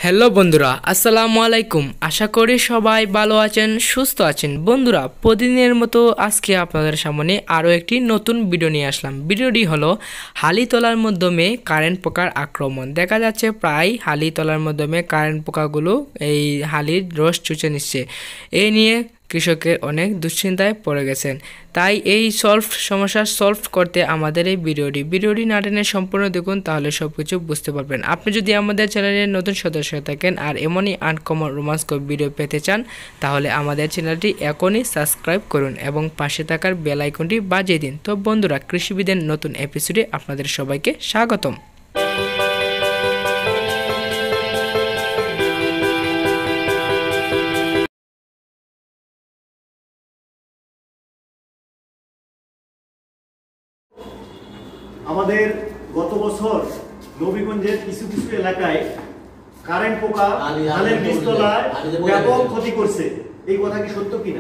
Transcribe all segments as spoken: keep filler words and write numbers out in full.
Hello বন্ধুরা, আসসালামু আলাইকুম। আশা করি সবাই ভালো আছেন, সুস্থ আছেন। বন্ধুরা, প্রতিদিনের মতো আজকে আপনাদের সামনে আরও একটি নতুন ভিডিও নিয়ে আসলাম। ভিডিওটি হলো হালি তোলার মাধ্যমে কারেন্ট পোকার আক্রমণ। দেখা যাচ্ছে প্রায় হালি তোলার মাধ্যমে কারেন্ট পোকাগুলো এই হালির রস চুষে নিচ্ছে। এই নিয়ে কৃষকের অনেক দুশ্চিন্তায় পড়ে গেছেন। তাই এই সলভ সমস্যা সলভ করতে আমাদের এই ভিডিওটি ভিডিওটি না টেনে সম্পূর্ণ দেখুন, তাহলে সব কিছু বুঝতে পারবেন। আপনি যদি আমাদের চ্যানেলের নতুন সদস্য থাকেন আর এমনই আনকমন রোমান্সকর ভিডিও পেতে চান, তাহলে আমাদের চ্যানেলটি এখনই সাবস্ক্রাইব করুন এবং পাশে থাকার বেল আইকনটি বাজিয়ে দিন। তো বন্ধুরা, কৃষিবিদের নতুন এপিসোডে আপনাদের সবাইকে স্বাগতম। আমাদের গত বছর নবীগঞ্জের কিছু কিছু এলাকায় কারেন্ট পোকা ধানের বীজতলায় ব্যাপক ক্ষতি করছে। এই কথা কি সত্য কিনা?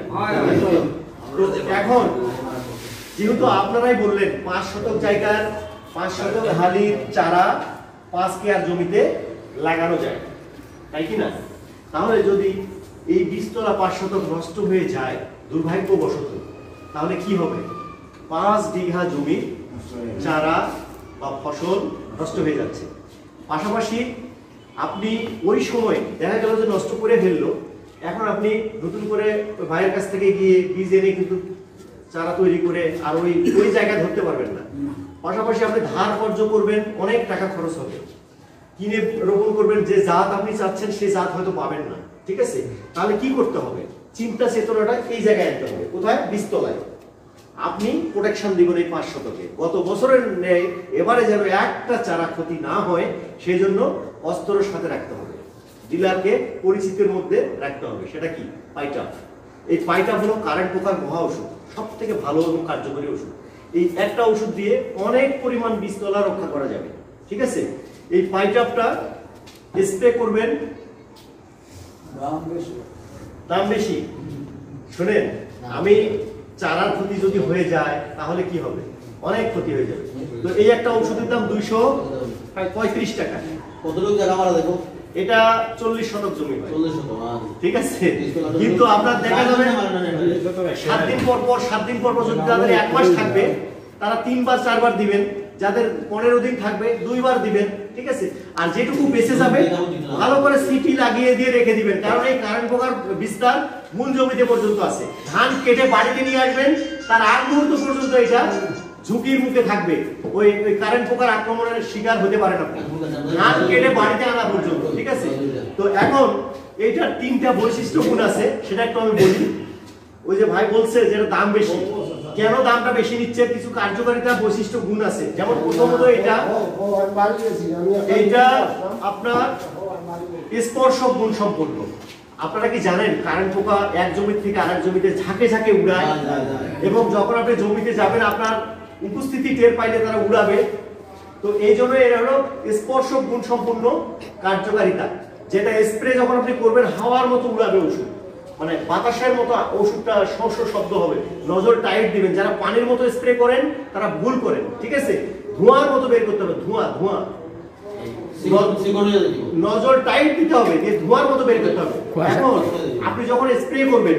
এখন যেহেতু আপনারাই বললেন পাঁচ শতক জায়গার পাঁচ শতক হালির চারা পাঁচ কেয়ার জমিতে লাগানো যায়, তাই কিনা? তাহলে যদি এই বীজতলা পাঁচ শতক নষ্ট হয়ে যায় দুর্ভাগ্যবশত, তাহলে কি হবে? পাঁচ বিঘা জমি চারা বা ফসল নষ্ট হয়ে যাচ্ছে। পাশাপাশি আপনি ওই সময় দেখা গেল যে নষ্ট করে ফেললো, এখন আপনি নতুন করে ভাইয়ের কাছ থেকে গিয়ে বীজ এনে কিন্তু চারা তৈরি করে আর ওই ওই জায়গায় ধরতে পারবেন না। পাশাপাশি আপনি ধার কর্য করবেন, অনেক টাকা খরচ হবে। কিনে রোপণ করবেন, যে জাত আপনি চাচ্ছেন সেই জাত হয়তো পাবেন না। ঠিক আছে, তাহলে কি করতে হবে? চিন্তা চেতনাটা এই জায়গায় আনতে হবে। কোথায়? বীজতলায়। আপনি প্রোটেকশন দিবেন এই পাঁচ শতকে। গত বছরের নেই এবারে যেন একটা চারা ক্ষতি না হয়, সেই জন্য অস্ত্রের সাথে রাখতে হবে, ডিলারকে পরিচিতির মধ্যে রাখতে হবে। সেটা কি? পাইটাপ। এই পাইটাপ হলো কারেন্ট পোকার মহা ওষুধ, সব থেকে ভালো এবং কার্যকরী ওষুধ। এই একটা ওষুধ দিয়ে অনেক পরিমাণ বীজতলা রক্ষা করা যাবে। ঠিক আছে, এই পাইটাপটা স্প্রে করবেন। দাম বেশি দাম বেশি শুনেন, আমি চারার ক্ষতি যদি হয়ে যায় তাহলে কি হবে? অনেক ক্ষতি হয়ে যাবে। তো এই একটা ওষুধের দাম দুইশো পঁয়ত্রিশ টাকা। কতটুকু জায়গা মারা দেখো? এটা চল্লিশ শতক জমি হয়। ঠিক আছে, কিন্তু আপনার দেখা যাবে সাত দিন পর পর সাত দিন পর পর যদি তাদের এক মাস থাকবে, তারা তিনবার চারবার দিবেন। যাদের পনেরো দিন থাকবে দুইবার দিবেন। ঠিক আছে, আর যেটুকু বেঁচে যাবে ভালো করে সিটি লাগিয়ে দিয়ে রেখে দিবেন, কারণ এই কারেন্ট পোকার বিস্তার মূল জমিতে পর্যন্ত আছে। ধান কেটে বাড়িতে নিয়ে আসবেন, তার আগ মুহূর্ত পর্যন্ত এটা ঝুঁকির মুখে থাকবে। ওই ওই কারেন্ট পোকার আক্রমণের শিকার হতে পারেন আপনি ধান কেটে বাড়িতে আনা পর্যন্ত। ঠিক আছে, তো এখন এইটার তিনটা বৈশিষ্ট্য গুণ আছে, সেটা একটু আমি বলি। ওই যে ভাই বলছে যে দাম বেশি, কেন দামটা বেশি নিচ্ছে? কিছু কার্যকারিতা বৈশিষ্ট্য গুণ আছে। যেমন প্রথমত এটা এটা আপনার স্পর্শ গুণ সম্পন্ন। আপনারা কি জানেন কারেন্ট পোকা এক জমি থেকে আরেক জমিতে ঝাঁকে ঝাঁকে উড়ায়, এবং যখন আপনি জমিতে যাবেন আপনার উপস্থিতি টের পাইলে তারা উড়াবে। তো এই জন্য এরা হলো স্পর্শ গুণ সম্পন্ন কার্যকারিতা, যেটা স্প্রে যখন আপনি করবেন হাওয়ার মতো উড়াবে ওষুধ, মানে বাতাসের মতো ওষুধটা শস্য শব্দ হবে। নজর টাইট দিবেন। যারা পানির মতো স্প্রে করেন তারা ভুল করেন। ঠিক আছে, ধোঁয়ার মতো বের করতে হবে, ধোঁয়া ধোঁয়া নজর টাইট দিতে হবে, দিয়ে ধোঁয়ার মতো বের করতে হবে। এখন আপনি যখন স্প্রে করবেন,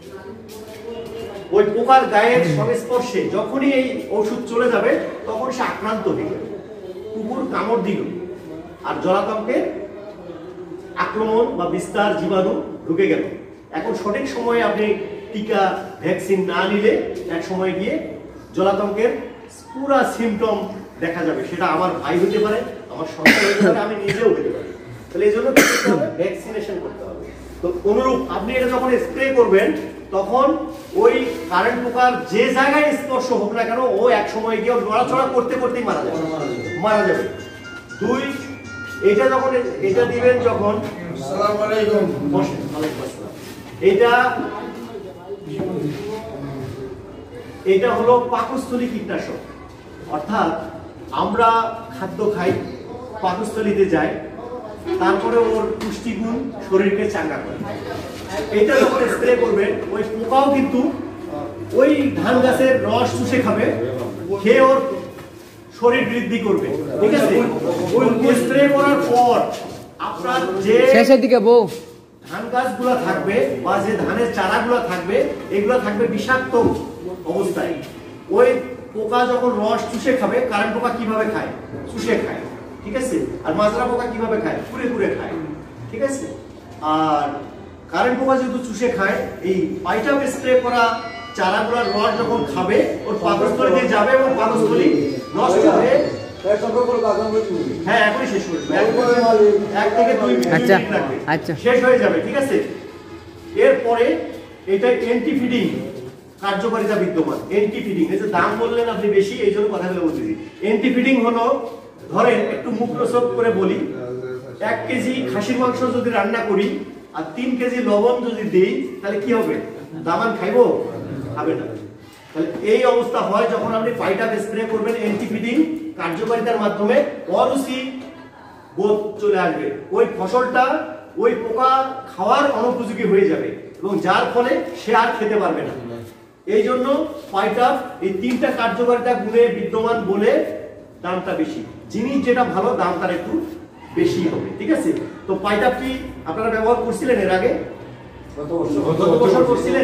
ওই পোকার গায়ের সংস্পর্শে যখনই এই ওষুধ চলে যাবে তখন সে আক্রান্ত হয়ে যাবে। কুকুর কামড় দিল আর জলাতঙ্কের আক্রমণ বা বিস্তার জীবাণু ঢুকে গেল। এখন সঠিক সময়ে আপনি টিকা ভ্যাকসিন না নিলে এক সময় গিয়ে জলাতঙ্কের পুরা সিমটম দেখা যাবে। সেটা আমার ভাই হতে পারে, আমার সন্তান হতে পারে, আমি নিজেও হতে পারি। তাহলে এই জন্য ভ্যাকসিনেশন করতে হবে। তো অনুরূপ আপনি এটা যখন স্প্রে করবেন, তখন ওই কারেন্ট পোকার যে জায়গায় স্পর্শ হোক না কেন, ও এক সময় গিয়ে নড়াচড়া করতে করতেই মারা যাবে মারা যাবে দুই এটা যখন এটা দিবেন, যখন এটা এটা হলো পাকস্থলী কীটনাশক। অর্থাৎ আমরা খাদ্য খাই, পাকস্থলীতে যাই, তারপরে ওর পুষ্টিগুণ শরীরকে চাঙ্গা করে। এটা যখন স্প্রে করবেন, ওই পোকাও কিন্তু ওই ধান গাছের রস চুষে খাবে, খেয়ে ওর শরীর বৃদ্ধি করবে। ঠিক আছে, ওই স্প্রে করার পর আপনার যে শেষের দিকে বউ ধান গাছগুলো থাকবে বা যে ধানের চারাগুলো থাকবে এগুলো থাকবে বিষাক্ত অবস্থায়। ওই পোকা যখন রস চুষে খাবে, কারেন্ট পোকা কিভাবে খায়? চুষে খায়, ঠিক আছে। আর মাজরা পোকা কিভাবে খায়? কুড়ে কুড়ে খায়, ঠিক আছে। আর কারেন্ট পোকা যেহেতু চুষে খায়, এই পাইটা স্প্রে করা চারাগুলোর রস যখন খাবে ওর পাকস্থলী দিয়ে যাবে এবং পাকস্থলী নষ্ট হয়ে হ্যাঁ এখনই শেষ করে এক থেকে দুই মিনিট লাগবে, আচ্ছা শেষ হয়ে যাবে, ঠিক আছে। এরপরে এটা এন্টি ফিডিং কার্যকারিতা বিদ্যমান। এন্টি ফিডিং, এই যে দাম বললেন আপনি বেশি, এই জন্য কথাগুলো বলতেছি। এন্টি ফিডিং হলো, ধরেন একটু মুখ প্রসব করে বলি, এক কেজি খাসির মাংস যদি রান্না করি আর তিন কেজি লবণ যদি দিই তাহলে কি হবে? দামান খাইবো? খাবে না। তাহলে এই অবস্থা হয় যখন আপনি পাইটাপ স্প্রে করবেন এন্টি ফিডিং কার্যকারিতার মাধ্যমে, অরুচি বোধ চলে আসবে, ওই ফসলটা ওই পোকা খাওয়ার অনুপযোগী হয়ে যাবে এবং যার ফলে সে আর খেতে পারবে না। এই জন্য পাইটাপ এই তিনটা কার্যকারিতা গুণে বিদ্যমান বলে দামটা বেশি। জিনিস যেটা ভালো দাম তার একটু বেশি হবে, ঠিক আছে। তো পাইটাপ কি আপনারা ব্যবহার করছিলেন এর আগে? কত বছর কত বছর করছিলেন?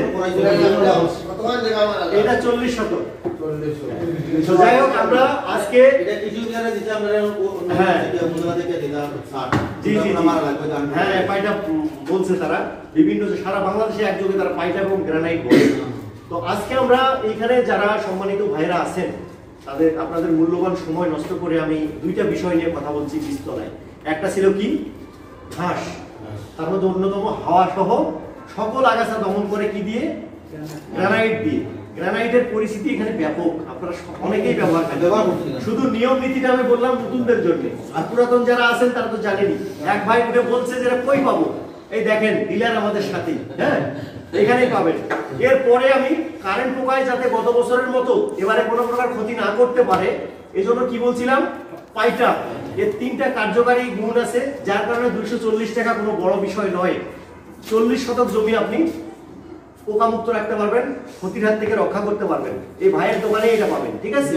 এটা চল্লিশ শতক। তো যাই হোক, আমরা আজকে এটা কিছু জায়গায় দিতে আমরা হ্যাঁ জি জি হ্যাঁ পাইটাপ বলছে তারা, বিভিন্ন সারা বাংলাদেশে একযোগে তারা পাইটাপ এবং গ্রানাইট বলে। তো আজকে আমরা এইখানে যারা সম্মানিত ভাইরা আছেন তাদের আপনাদের মূল্যবান সময় নষ্ট করে আমি দুইটা বিষয় নিয়ে কথা বলছি বীজতলায়। একটা ছিল কি? ঘাস, তার মধ্যে অন্যতম হাওয়া সহ সকল আগাছা দমন করে কি দিয়ে? গ্রানাইট দিয়ে। গ্রানাইটের পরিস্থিতি এখানে ব্যাপক, আপনারা অনেকেই ব্যবহার করেন। শুধু নিয়ম নীতিটা আমি বললাম নতুনদের জন্য, আর পুরাতন যারা আছেন তারা তো জানেনি। এক ভাই উঠে বলছে যে কই পাবো, এই দেখেন ডিলার আমাদের সাথে, হ্যাঁ এখানেই পাবেন। এরপরে আমি কারেন্ট পোকায় যাতে গত বছরের মতো এবারে কোনো প্রকার ক্ষতি না করতে পারে এজন্য কি বলছিলাম? পাইটাপ। এর তিনটা কার্যকারী গুণ আছে, যার কারণে দুইশো চল্লিশ টাকা কোনো বড় বিষয় নয়। চল্লিশ শতক জমি আপনি পোকা মুক্ত রাখতে পারবেন, ক্ষতির হাত থেকে রক্ষা করতে পারবেন। এই ভাইয়ের দোকানে এটা পাবেন, ঠিক আছে।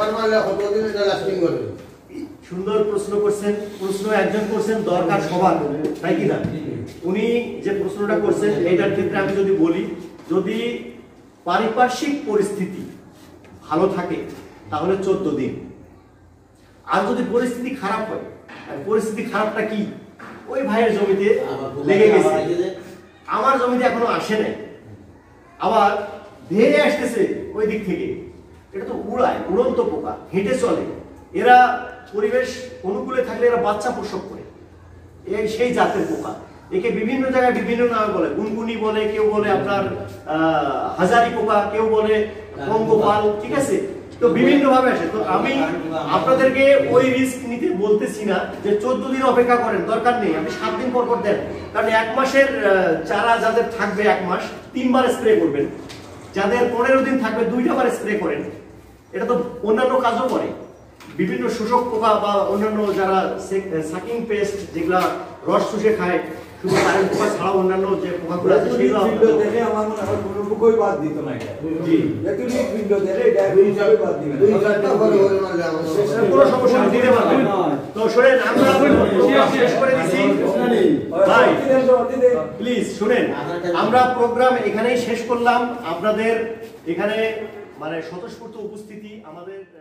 সুন্দর প্রশ্ন করছেন, প্রশ্ন একজন করছেন দরকার সবার, তাই কি না? উনি যে প্রশ্নটা করছেন এইটার ক্ষেত্রে আমি যদি বলি, যদি পারিপার্শ্বিক পরিস্থিতি ভালো থাকে তাহলে চোদ্দ দিন। আর যদি পরিস্থিতি খারাপ হয়, আর পরিস্থিতি খারাপটা কি? ওই ভাইয়ের জমিতে লেগে গেছে, আমার জমিতে এখনো আসে নাই, আবার ধেয়ে আসতেছে ওই দিক থেকে। এটা তো উড়ায়, উড়ন্ত পোকা, হেঁটে চলে। এরা পরিবেশ অনুকূলে থাকলে এরা বাচ্চা প্রসব করে, এই সেই জাতের পোকা। একে বিভিন্ন জায়গায় বিভিন্ন নামে বলে, গুনগুনি বলে, কেউ বলে আপনার হাজারি পোকা, কেউ বলে পঙ্গপাল, ঠিক আছে। তো বিভিন্ন ভাবে আসে। তো আমি আপনাদেরকে ওই রিস্ক নিতে বলতেছি না যে চোদ্দ দিন অপেক্ষা করেন, দরকার নেই, আপনি সাত দিন পর পর দেন। কারণ এক মাসের চারা যাদের থাকবে এক মাস তিনবার স্প্রে করবেন, যাদের পনেরো দিন থাকবে দুইটা বার স্প্রে করেন। এটা তো অন্যান্য কাজও করে, বিভিন্ন শোষক পোকা বা অন্যান্য যারা সাকিং পেস্ট যেগুলা রস শুষে খায়, শুধু কারেন্ট পোকা ছাড়াও অন্যান্য যে পোকাগুলো আছে সেগুলো দেখে আমার মনে হয় কোনো পোকাই বাদ দিত না। জি একটু ভিন্ন দিলে এটা হিসাবে বাদ দিবেন, দুই চারটা করে হলে মানে কোনো সমস্যা দিতে পারবেন। তো শুনেন, আমরা প্রোগ্রাম শেষ করে দিছি ভাই, প্লিজ শুনেন, আমরা প্রোগ্রাম এখানেই শেষ করলাম। আপনাদের এখানে মানে স্বতঃস্ফূর্ত উপস্থিতি আমাদের